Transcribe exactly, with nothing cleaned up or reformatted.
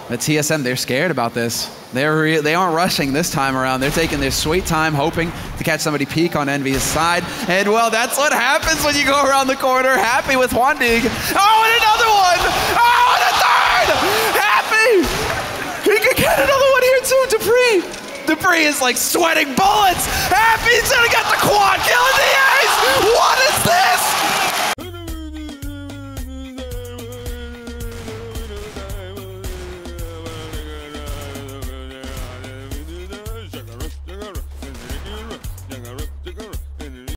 But T S M, they're scared about this. They're re they aren't rushing this time around. They're taking their sweet time, hoping to catch somebody peek on Envy's side. And, well, that's what happens when you go around the corner. Happy with one dig. Oh, and another one! Oh, and a third! Happy! He could get another one here, too. Dupree! Dupree is, like, sweating bullets! Happy's gonna get the quad kill in the ace! What is this?